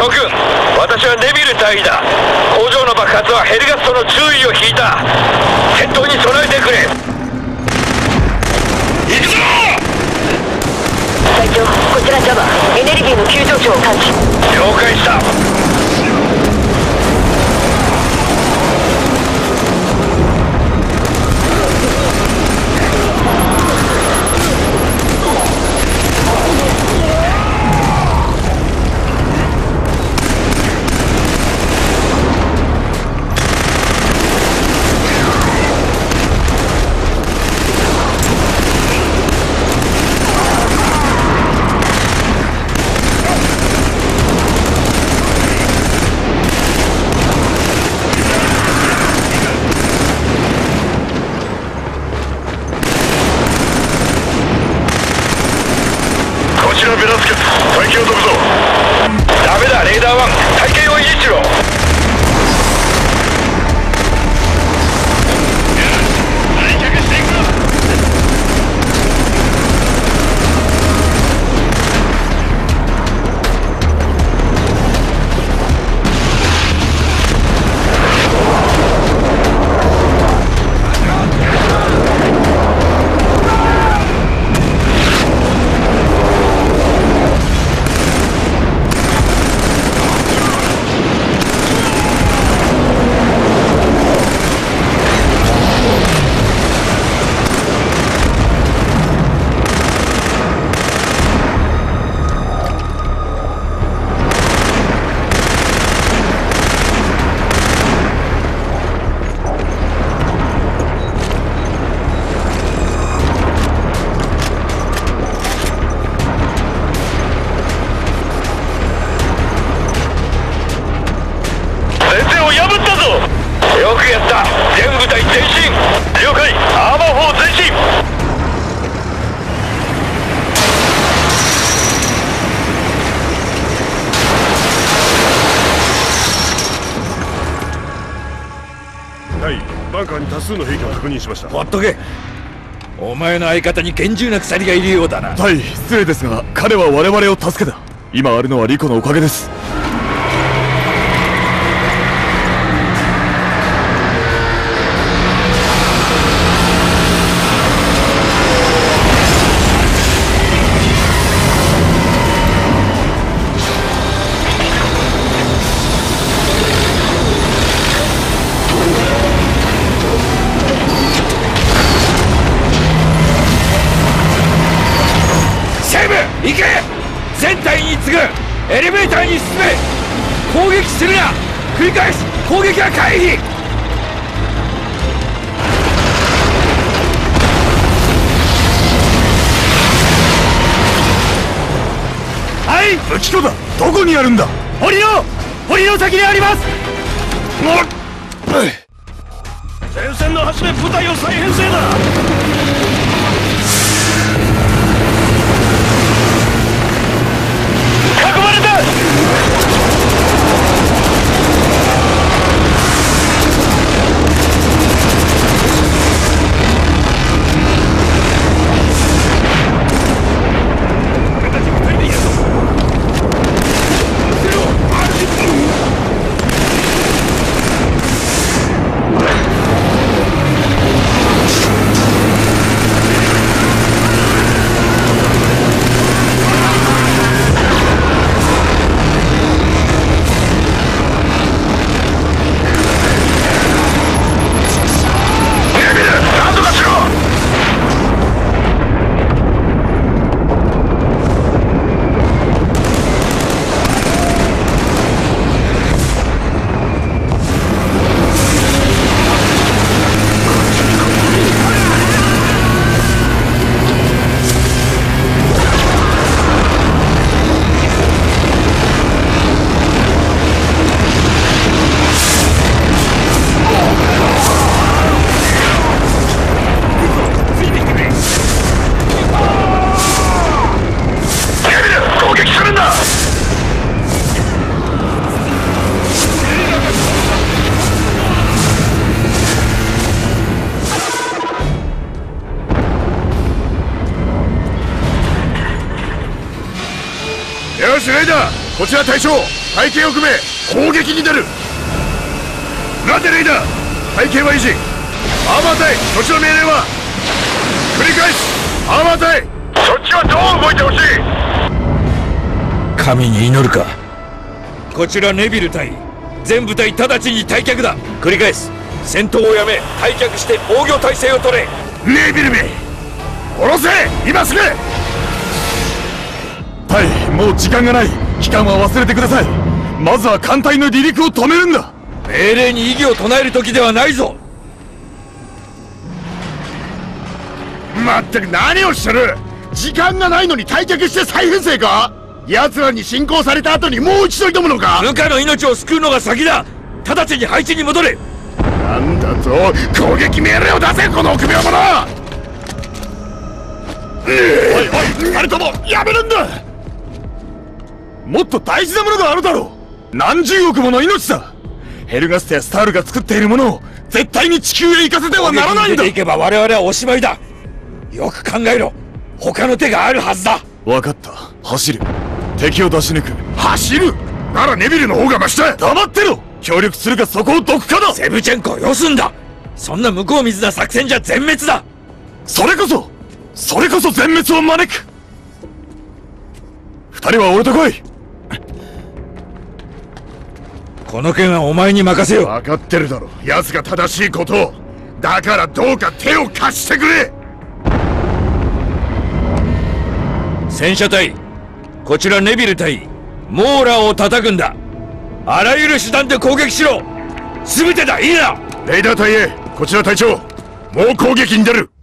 諸君、私はネビル大尉だ。工場の爆発はヘルガストの注意を引いた。戦闘に備えてくれ。行くぞ。 隊長、こちらジャマ、エネルギーの急上昇を感知。 了解した。ベラスケス、隊形を飛ぶぞ。ダメだ、レーダー1、隊形を維持しろ。退却していく。よくやった。全部隊前進。了解。アーマー4前進。 はい、バンカーに多数の兵器を確認しました。 ほっとけ。お前の相方に厳重な鎖がいるようだな。 はい、失礼ですが彼は我々を助けた。今あるのはリコのおかげです。 行け。全隊に次ぐ。エレベーターに進め。攻撃するな。繰り返し攻撃は回避。 はい、武器庫だ。どこにあるんだ。 堀の先にあります。 前線の端で部隊を再編成だ。よしレイダー、こちら隊長。 隊形を組め攻撃に出る。ラテレイダー隊形は維持。アーマー隊そっちの命令は。繰り返すアーマー隊そっちはどう動いてほしい。 神に祈るか。こちらネビル隊全部隊直ちに退却だ。繰り返す戦闘をやめ退却して防御態勢を取れ。 ネビルめ下ろせ今すぐ。隊もう時間がない。期間は忘れてください。まずは艦隊の離陸を止めるんだ。 命令に異議を唱える時ではないぞ。 まったく何をしてる。時間がないのに退却して再編成か。奴らに侵攻された後にもう一度挑むのか。 部下の命を救うのが先だ。直ちに配置に戻れ。 なんだと攻撃命令を出せこの臆病者。おいおい二人ともやめるんだ。もっと大事なものがあるだろう。何十億もの命だ。ヘルガストやスタールが作っているものを絶対に地球へ行かせてはならないんだ。 出ていけば我々はおしまいだ。よく考えろ。他の手があるはずだ。 分かった。走る。敵を出し抜く。走るならネビルの方がマシだ。黙ってろ。協力するかそこをどくかだ。 セブチェンコよすんだ。そんな向こう水な作戦じゃ全滅だ。 それこそ全滅を招く。二人は俺と来い。 この件はお前に任せよう。 分かってるだろ奴が正しいことを。だからどうか手を貸してくれ。 戦車隊こちらネビル隊モーラーを叩くんだ。あらゆる手段で攻撃しろ。全てだ。いいな。 レイダー隊へこちら隊長もう攻撃に出る。